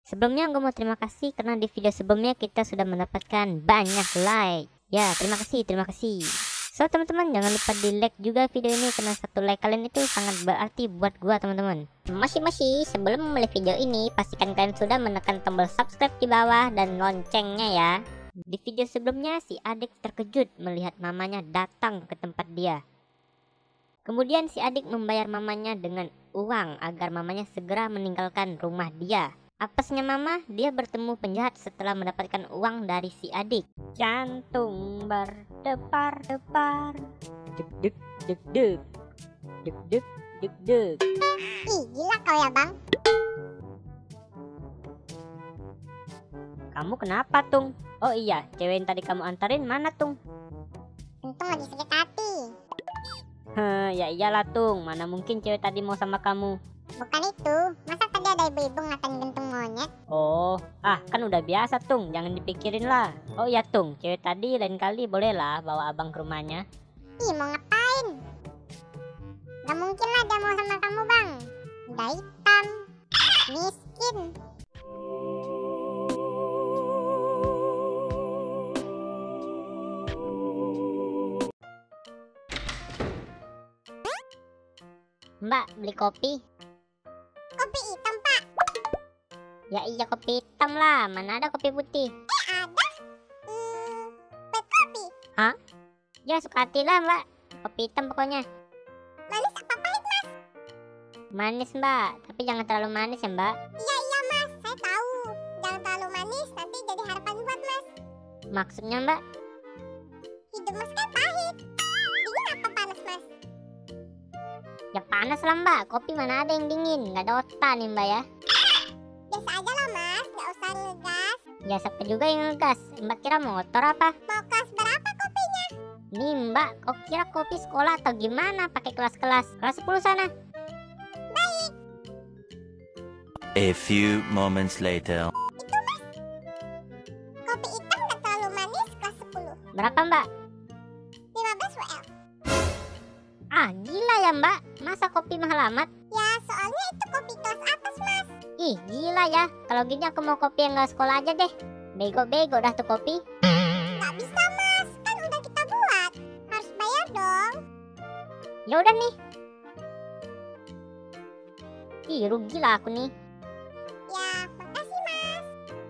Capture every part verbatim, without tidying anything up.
Sebelumnya gue mau terima kasih karena di video sebelumnya kita sudah mendapatkan banyak like. Ya, terima kasih, terima kasih. So, teman-teman jangan lupa di like juga video ini karena satu like kalian itu sangat berarti buat gua, teman-teman. Masih-masih, sebelum memulai video ini, pastikan kalian sudah menekan tombol subscribe di bawah dan loncengnya ya. Di video sebelumnya, si adik terkejut melihat mamanya datang ke tempat dia. Kemudian si adik membayar mamanya dengan uang agar mamanya segera meninggalkan rumah dia. Apesnya mama, dia bertemu penjahat setelah mendapatkan uang dari si adik. Jantung berdepar-depar, deg deg deg deg, deg deg deg deg. Ih, gila kau ya bang. Kamu kenapa, Tung? Oh iya, cewek yang tadi kamu antarin mana, Tung? Untung lagi sakit hati. Heh, ya iyalah, Tung. Mana mungkin cewek tadi mau sama kamu? Bukan itu, masa tadi ada ibu-ibu ngatain gentung monyet? Oh, ah kan udah biasa, Tung. Jangan dipikirin lah. Oh iya, Tung. Cewek tadi lain kali bolehlah bawa abang ke rumahnya. Ih, mau ngapain? Gak mungkin lah dia mau sama kamu bang. Udah hitam, miskin. Mbak, beli kopi? Kopi hitam pak? Ya iya, kopi hitam lah. Mana ada kopi putih? Eh ada. Hmm, pet kopi. Hah? Ya suka hati lah, Mbak. Kopi hitam pokoknya. Manis apa pahit mas? Manis, Mbak. Tapi jangan terlalu manis ya, Mbak. Iya iya mas, saya tahu. Jangan terlalu manis, nanti jadi harapan buat mas. Maksudnya, Mbak? Hidup mas kan pahit. Dingin apa panas mas? Ya panas lah, Mbak. Kopi mana ada yang dingin. Nggak ada otak nih, Mbak ya. Biasa aja lah mas, gak usah ngegas. Ya siapa juga yang ngegas? Mbak kira motor apa? Mau kelas berapa kopinya? Nih, Mbak. Kok kira kopi sekolah atau gimana? Pakai kelas-kelas. Kelas sepuluh sana. A few moments later. Itu mas, kopi hitam gak terlalu manis, kelas sepuluh. Berapa, Mbak? lima belas W L. Ah, gila ya, Mbak. Masa kopi mahal amat? Ya soalnya itu kopi kelas atas mas. Ih, gila ya. Kalau gini aku mau kopi yang nggak sekolah aja deh. Bego-bego dah tuh kopi. Gak bisa mas, kan udah kita buat. Harus bayar dong. Ya udah nih. Ih, rugi lah aku nih. Ya makasih mas.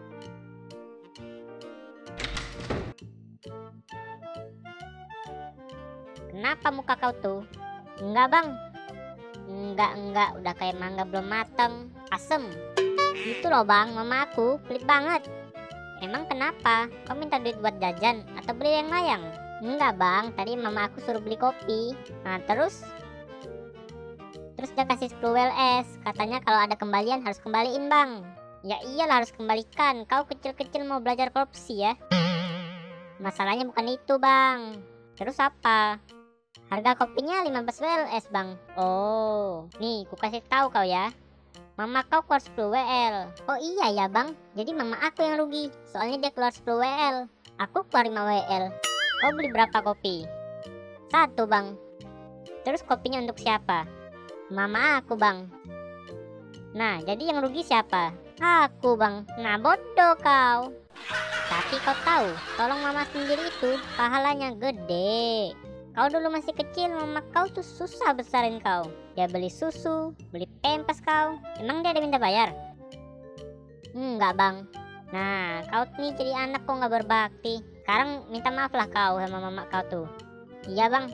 Kenapa muka kau tuh? Enggak, Bang. Enggak, enggak. Udah kayak mangga belum mateng. Asem. Itu loh, Bang. Mama aku pelit banget. Emang kenapa? Kau minta duit buat jajan atau beli yang layang? Enggak, Bang. Tadi mama aku suruh beli kopi. Nah, terus? Terus dia kasih sepuluh W L S. Katanya kalau ada kembalian harus kembaliin, Bang. Ya iyalah harus kembalikan. Kau kecil-kecil mau belajar korupsi ya? Masalahnya bukan itu, Bang. Terus apa? Harga kopinya lima belas W L S, Bang. Oh, nih ku kasih tahu kau ya. Mama kau keluar sepuluh W L. Oh iya ya, Bang. Jadi mama aku yang rugi. Soalnya dia keluar sepuluh W L. Aku keluar lima W L. Kau beli berapa kopi? Satu, Bang. Terus kopinya untuk siapa? Mama aku, Bang. Nah, jadi yang rugi siapa? Aku, Bang. Nah, bodoh kau. Tapi kau tahu, tolong mama sendiri itu pahalanya gede. Kau dulu masih kecil, mama kau tuh susah besarin kau. Dia beli susu, beli pempes kau. Emang dia ada minta bayar? Enggak, Bang. Nah, kau nih jadi anak kok nggak berbakti. Sekarang minta maaf lah kau sama mama kau tuh. Iya, Bang.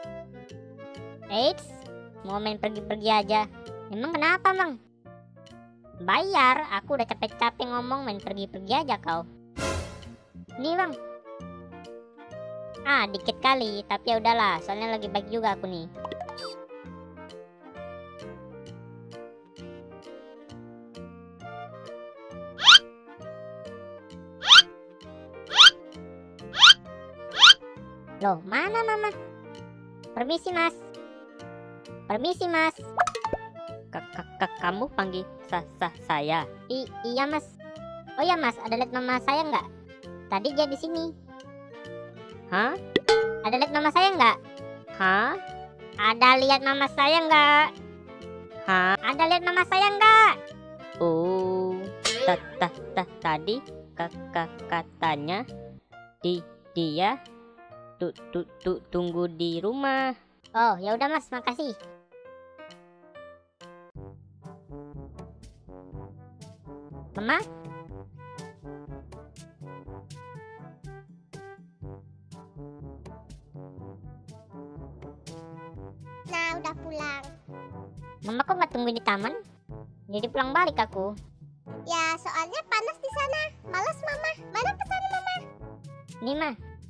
Eits, mau main pergi-pergi aja. Emang kenapa, Bang? Bayar, aku udah capek-capek ngomong main pergi-pergi aja kau. Nih, Bang. Ah, dikit kali, tapi ya udahlah, soalnya lagi baik juga aku nih. Loh, mana mama? Permisi, Mas. Permisi, Mas. Kakak, kamu panggil sa sa saya? I iya, Mas. Oh ya, Mas, ada lihat mama saya nggak? Tadi dia di sini. Hah? Ada lihat mama saya nggak? Hah? Ada lihat mama saya nggak? Hah? Ada lihat mama saya nggak? Oh. ta, ta, ta, tadi kakak katanya di dia tu, tu, tu, tunggu di rumah. Oh, ya udah Mas, makasih. Mama? Nah, udah pulang. Mama kok nggak tungguin di taman? Jadi pulang balik aku. Ya, soalnya panas di sana. Malas Mama. Mana pesanan Mama? Nih mah.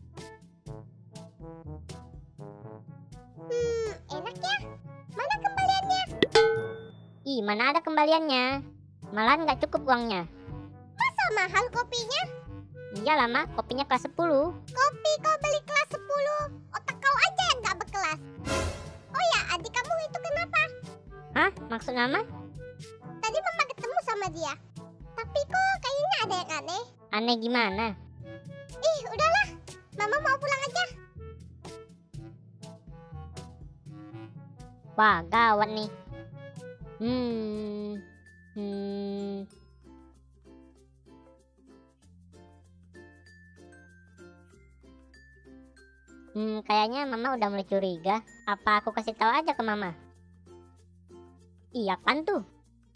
Hmm, enak ya. Mana kembaliannya? Ih, mana ada kembaliannya? Malahan nggak cukup uangnya. Masa mahal kopinya? Iyalah mah, kopinya kelas sepuluh. Kopi kau beli kelas sepuluh. Otak kau aja yang gak berkelas. Oh ya, adik kamu itu kenapa? Hah? Maksud Mama? Tadi Mama ketemu sama dia. Tapi kok kayaknya ada yang aneh. Aneh gimana? Ih, udahlah. Mama mau pulang aja. Wah, gawat nih. Hmm. Hmm. Hmm, kayaknya Mama udah mulai curiga. Apa aku kasih tahu aja ke Mama? Iya kan tuh?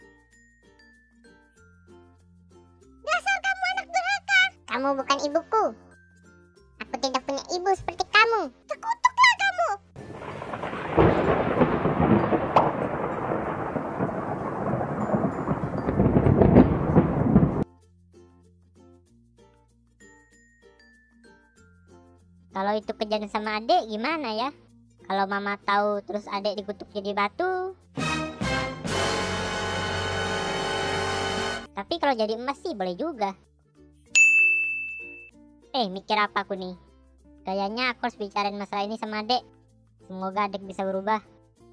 Dasar kamu anak durhaka. Kamu bukan ibuku. Aku tidak punya ibu seperti kamu. Terkutuklah kamu. Kalau itu kejadian sama adik gimana ya? Kalau Mama tahu terus adik dikutuk jadi batu. Tapi kalau jadi emas sih boleh juga. Eh, mikir apa aku nih? Kayaknya aku harus bicarain masalah ini sama adik. Semoga adik bisa berubah.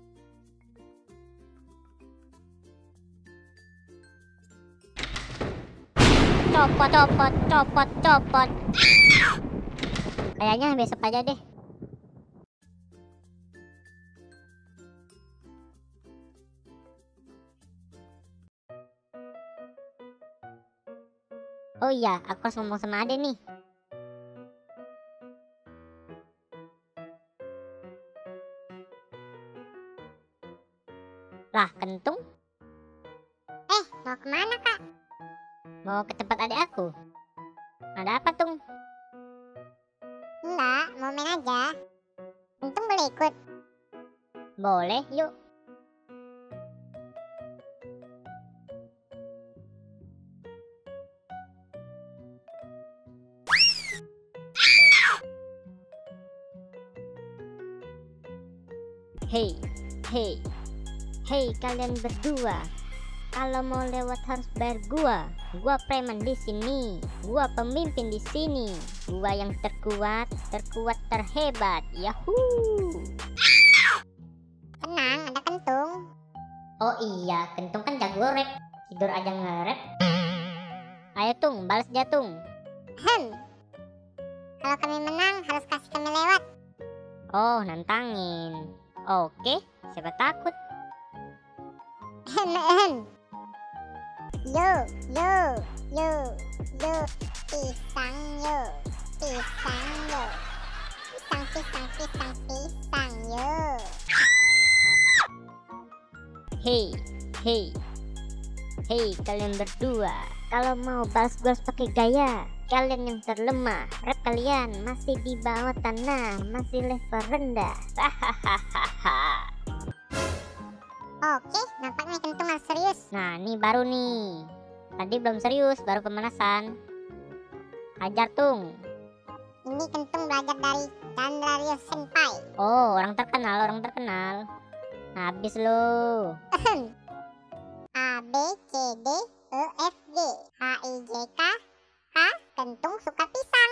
Copot, copot, copot, copot. Kayaknya besok aja deh. Oh iya, aku harus ngomong sama Ade nih. Lah, Kentung? Eh, mau kemana Kak? Mau ke tempat adik aku. Ada apa, Tung? Enggak, mau main aja. Untung boleh ikut. Boleh, yuk. Hei, hei, hei kalian berdua. Kalau mau lewat harus bayar gua. Gua preman di sini. Gua pemimpin di sini. Gua yang terkuat, terkuat terhebat. Yahoo! Tenang, ada Kentung. Oh iya, Kentung kan jago rap. Tidur aja nge-rap. Ayo Tung, balas dia Tung. Hem. Kalau kami menang harus kasih kami lewat. Oh, nantangin. Oke, siapa takut? Hem, hem. Yo, yo, yo, yo. Pisang yo, pisang yo. Pisang, pisang, pisang, pisang yo. Hei, hei, hei kalian berdua. Kalau mau balas gue harus pakai gaya. Kalian yang terlemah, rap kalian masih di bawah tanah, masih level rendah. Hahaha. Oke, nampaknya Kentung harus serius. Nah, ini baru nih. Tadi belum serius, baru pemanasan. Hajar Tung. Ini Kentung belajar dari Chandraryo Senpai. Oh, orang terkenal, orang terkenal. Habis lu. A B C D E F G H I J K H. Kentung suka pisang.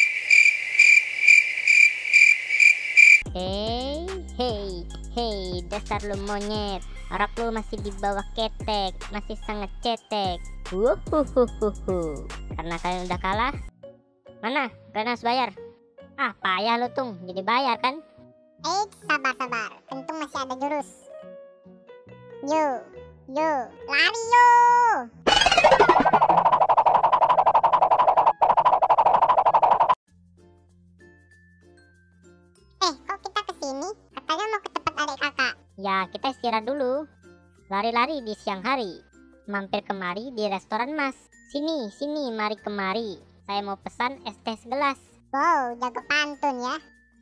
Hei, hei, hei, dasar lu monyet. Rap lu masih di bawah ketek, masih sangat cetek. Wuhuhuhuhu. Karena kalian udah kalah. Mana? Kalian harus bayar. Ah, payah lu Tung, jadi bayar kan? Eh, sabar-sabar. Kentung masih ada jurus. Yo, yo, lari yo. Eh, kok kita kesini? Katanya mau ke tempat adik kakak. Ya, kita istirahat dulu. Lari-lari di siang hari. Mampir kemari di restoran Mas. Sini, sini, mari kemari. Saya mau pesan es teh segelas. Wow, jago pantun ya.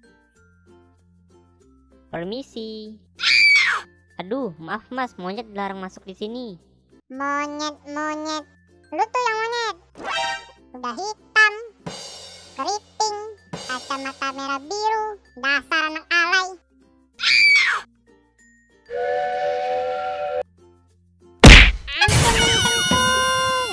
Permisi. Aduh, maaf Mas, monyet dilarang masuk di sini. Monyet, monyet. Lu tuh yang monyet. Udah hitam, keriting, kacamata merah biru, dasar anak alay. Ampun mentung.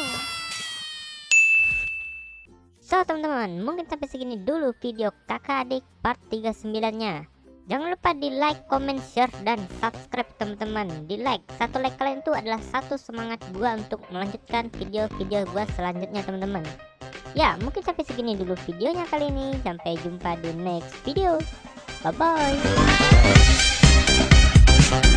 So teman-teman, mungkin sampai segini dulu video kakak adik part tiga puluh sembilan nya. Jangan lupa di like, comment, share, dan subscribe teman-teman. Di like, satu like kalian itu adalah satu semangat gua untuk melanjutkan video-video gua selanjutnya teman-teman. Ya, mungkin sampai segini dulu videonya kali ini. Sampai jumpa di next video. Bye-bye.